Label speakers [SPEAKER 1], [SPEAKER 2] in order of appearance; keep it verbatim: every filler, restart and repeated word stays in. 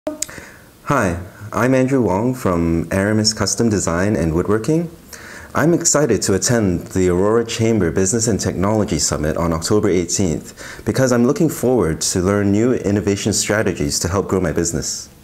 [SPEAKER 1] Hi, I'm Andrew Wong from Aramis Custom Design and Woodworking. I'm excited to attend the Aurora Chamber Business and Technology Summit on October eighteenth because I'm looking forward to learn new innovation strategies to help grow my business.